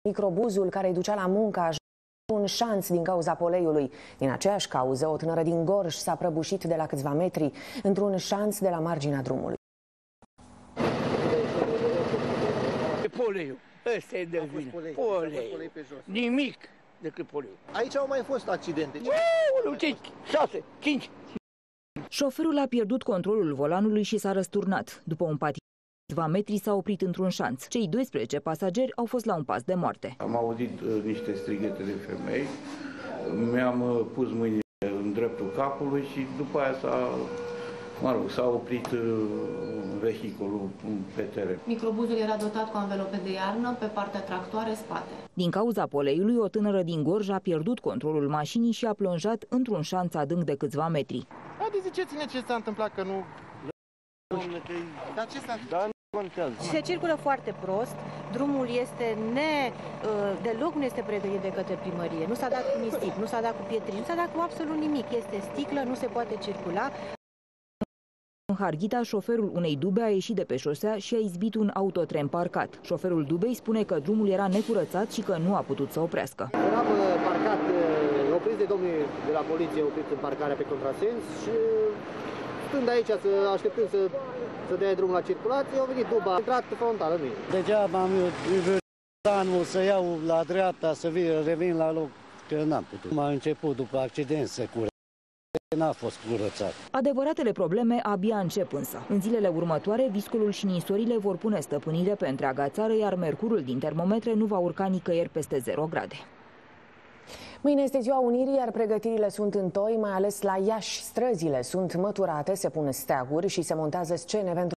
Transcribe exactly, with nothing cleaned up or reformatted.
Microbuzul care îi ducea la muncă a un șanț din cauza poleiului. Din aceeași cauză, o tânără din Gorj s-a prăbușit de la câțiva metri într-un șanț de la marginea drumului. Poleiul, ăsta e de vină. Polei. Polei. Nimic decât poleiul. Aici au mai fost accidente. șase, cinci. Șoferul a pierdut controlul volanului și s-a răsturnat. După un patin de câțiva metri s-a oprit într-un șanț. Cei doisprezece pasageri au fost la un pas de moarte. Am auzit uh, niște strigăte de femei, mi-am uh, pus mâinile în dreptul capului și după aia s-a, mă rog, s-a oprit uh, vehiculul pe teren. Microbuzul era dotat cu anvelope de iarnă, pe partea tractoare spate. Din cauza poleiului, o tânără din Gorj a pierdut controlul mașinii și a plonjat într-un șanț adânc de câțiva metri. Haideți, ziceți-ne ce s-a întâmplat, că nu... Dar ce s-a... Da, se circulă foarte prost, drumul este ne, deloc nu este pregătit de către primărie, nu s-a dat cu nisip, nu s-a dat cu pietri, nu s-a dat cu absolut nimic, este sticlă, nu se poate circula. În Harghita, șoferul unei dube a ieșit de pe șosea și a izbit un autotren parcat. Șoferul dubei spune că drumul era necurățat și că nu a putut să oprească. Eram parcat, oprit de domnii de la poliție, oprit în parcarea pe contrasens și stând aici, să așteptând să, să dea drumul la circulație, au venit duba, a intrat frontal în mine. Degeaba am eu să iau la dreapta, să vin, revin la loc, că n-am putut. M-a început după accident să curăț. N-a fost curățat. Adevăratele probleme abia încep însă. În zilele următoare, viscolul și ninsorile vor pune stăpânire pe întreaga țară, iar mercurul din termometre nu va urca nicăieri peste zero grade. Mâine este ziua Unirii, iar pregătirile sunt în toi, mai ales la Iași. Străzile sunt măturate, se pun steaguri și se montează scene pentru